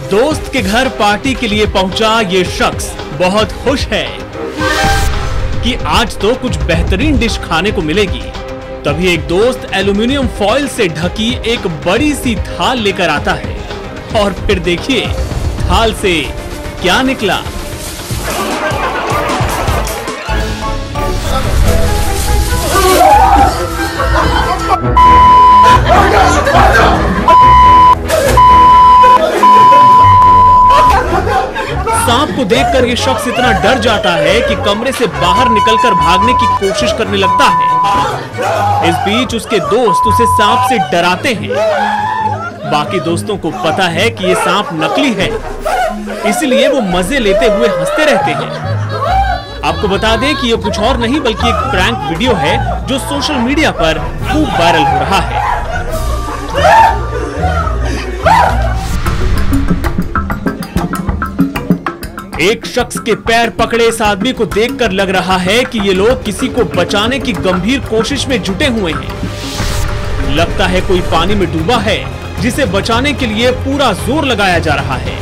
दोस्त के घर पार्टी के लिए पहुंचा ये शख्स बहुत खुश है कि आज तो कुछ बेहतरीन डिश खाने को मिलेगी। तभी एक दोस्त एल्युमिनियम फॉइल से ढकी एक बड़ी सी थाल लेकर आता है और फिर देखिए थाल से क्या निकला। सांप को देखकर ये शख्स इतना डर जाता है कि कमरे से बाहर निकलकर भागने की कोशिश करने लगता है। इस बीच उसके दोस्त उसे सांप से डराते हैं। बाकी दोस्तों को पता है कि ये सांप नकली है, इसलिए वो मजे लेते हुए हंसते रहते हैं। आपको बता दें कि ये कुछ और नहीं बल्कि एक प्रैंक वीडियो है जो सोशल मीडिया पर खूब वायरल हो रहा है। एक शख्स के पैर पकड़े इस आदमी को देखकर लग रहा है कि ये लोग किसी को बचाने की गंभीर कोशिश में जुटे हुए हैं। लगता है कोई पानी में डूबा है जिसे बचाने के लिए पूरा जोर लगाया जा रहा है।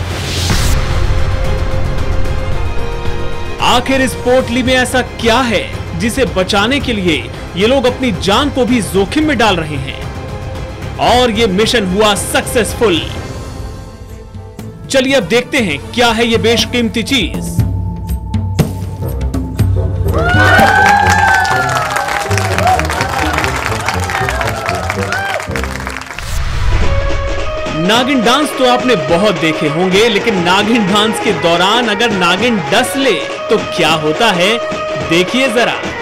आखिर इस पोटली में ऐसा क्या है जिसे बचाने के लिए ये लोग अपनी जान को भी जोखिम में डाल रहे हैं और ये मिशन हुआ सक्सेसफुल। चलिए अब देखते हैं क्या है ये बेशकीमती चीज। नागिन डांस तो आपने बहुत देखे होंगे, लेकिन नागिन डांस के दौरान अगर नागिन डस ले तो क्या होता है देखिए जरा।